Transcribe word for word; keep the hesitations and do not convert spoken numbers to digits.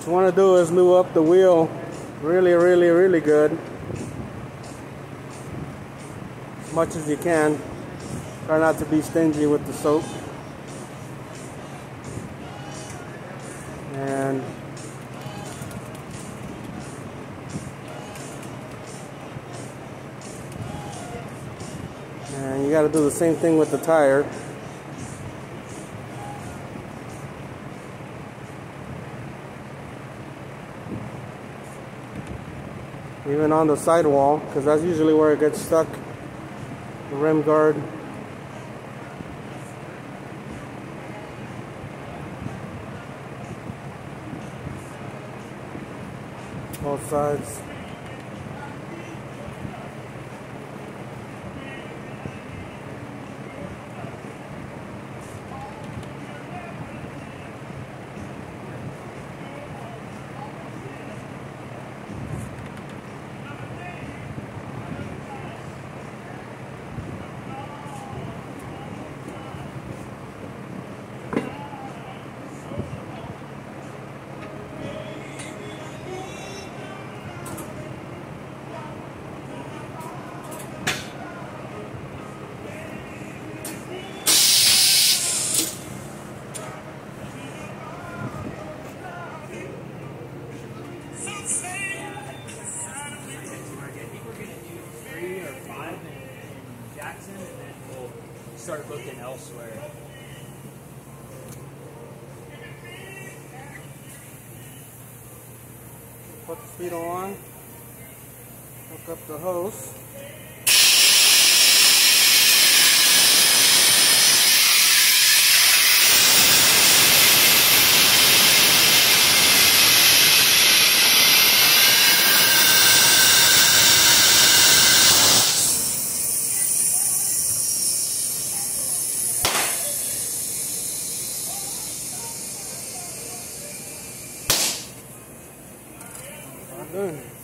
What you want to do is lube up the wheel really, really, really good. As much as you can. Try not to be stingy with the soap. And and you got to do the same thing with the tire. Even on the sidewall, because that's usually where it gets stuck, the rim guard. Both sides. And then we'll start looking elsewhere. Put the speedo on, hook up the hose. Done.